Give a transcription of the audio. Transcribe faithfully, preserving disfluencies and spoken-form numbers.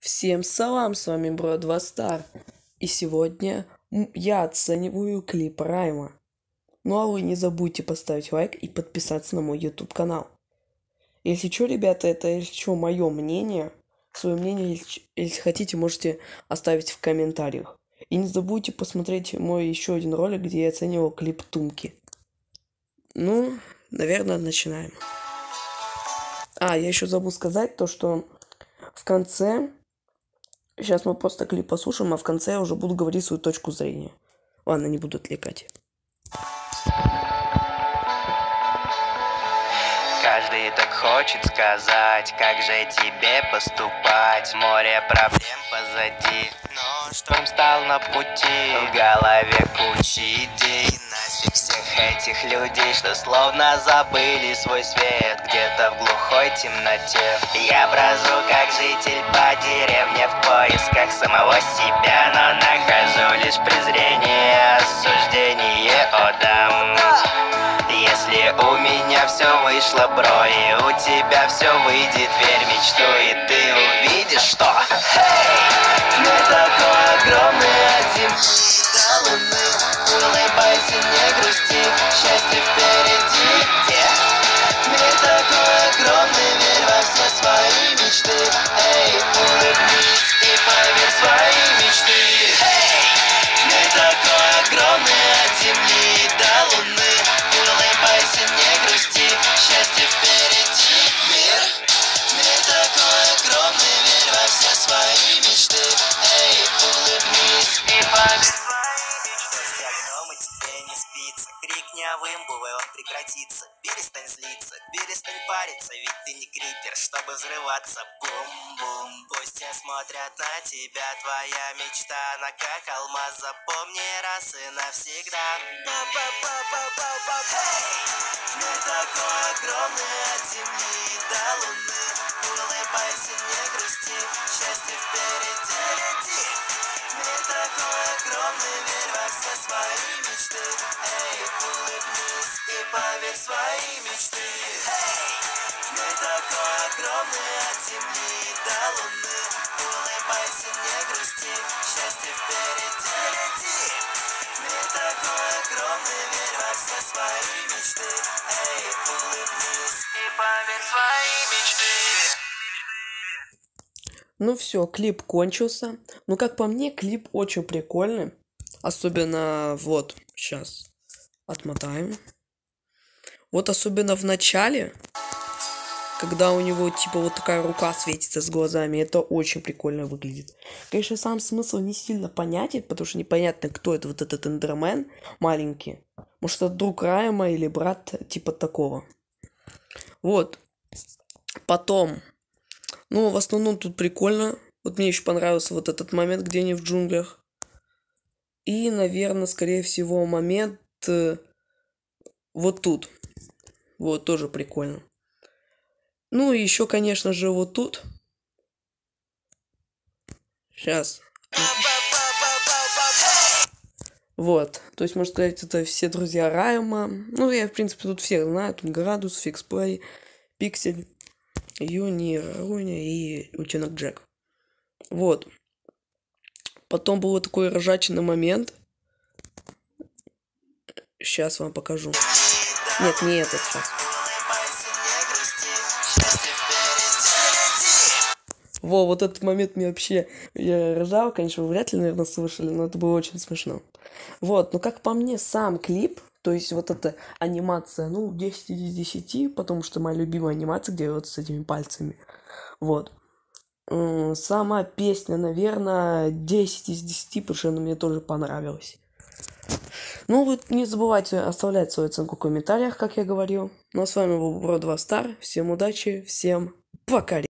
Всем салам, с вами Бро два Стар. И сегодня я оцениваю клип Райма. Ну а вы не забудьте поставить лайк и подписаться на мой YouTube канал. Если что, ребята, это если что, мое мнение. Свое мнение, если хотите, можете оставить в комментариях. И не забудьте посмотреть мой еще один ролик, где я оценивал клип Тумки. Ну, наверное, начинаем. А, я еще забыл сказать то, что в конце... Сейчас мы просто клип послушаем, а в конце я уже буду говорить свою точку зрения. Ладно, не буду отвлекать. Каждый так хочет сказать, как же тебе поступать. Море проблем позади, но шторм стал на пути. В голове куча идей, нафиг всех этих людей, что словно забыли свой свет где-то в глухой темноте. Я брожу как житель по деревне в поисках самого себя, но нахожу лишь презрение, осуждение, о да. Если у меня все вышло, бро, и у тебя все выйдет, верь в мечту, и ты увидишь, что hey! Мир такой огромный, от земли до луны. Улыбайся, не грусти, счастье впереди. Где? Мир такой огромный, верь во все свои мечты. Эй, улыбнись и поверь в свои мечты. Эй! Мир такой огромный, от земли до луны. Улыбайся, не грусти, счастье впереди. Мир, мир такой огромный, верь во все свои мечты. Эй, улыбнись и поверь в свои мечты. Все дома тебе не спится, крик не овымбывай, он прекратится. Перестань злиться, перестань париться, ведь ты не крипер, чтобы взрываться. Бум-бум, пусть все смотрят на тебя, твоя мечта, она как алмаз, запомни раз и навсегда. Па-па-па-па-па-па. Мир такой огромный, от земли до луны. Улыбайся, не грусти, счастье впереди. Мир такой огромный, верь во все свои мечты. Эй, улыбнись и поверь в свои мечты. Эй, мир такой огромный, от земли до луны. Улыбайся, не грусти, счастье впереди. Мир такой огромный, верь во все свои мечты. Эй, улыбнись и поверь в свои мечты. Ну все, клип кончился. Ну, как по мне, клип очень прикольный. Особенно, вот, сейчас отмотаем. Вот особенно в начале, когда у него, типа, вот такая рука светится с глазами. Это очень прикольно выглядит. Конечно, сам смысл не сильно понятен, потому что непонятно, кто это, вот этот эндермен маленький. Может, это друг Райма или брат, типа такого. Вот. Потом... Ну, в основном тут прикольно. Вот мне еще понравился вот этот момент, где они в джунглях. И, наверное, скорее всего, момент э, вот тут. Вот, тоже прикольно. Ну, и еще, конечно же, вот тут. Сейчас. Вот. То есть, можно сказать, это все друзья Райма. Ну, я, в принципе, тут всех знаю. Тут Градус, Фиксплей, Пиксель, Юни, Руня и Утенок Джек. Вот. Потом был такой ржачный момент. Сейчас вам покажу. Нет, не этот сейчас. Во, вот этот момент мне вообще... Я ржал, конечно, вы вряд ли, наверное, слышали, но это было очень смешно. Вот, ну как по мне, сам клип, то есть вот эта анимация, ну, десять из десяти, потому что моя любимая анимация, где вот с этими пальцами. Вот. Сама песня, наверное, десять из десяти, потому что она мне тоже понравилась. Ну, вот не забывайте оставлять свою оценку в комментариях, как я говорил. Ну, а с вами был Бро два Стар. Всем удачи, всем пока!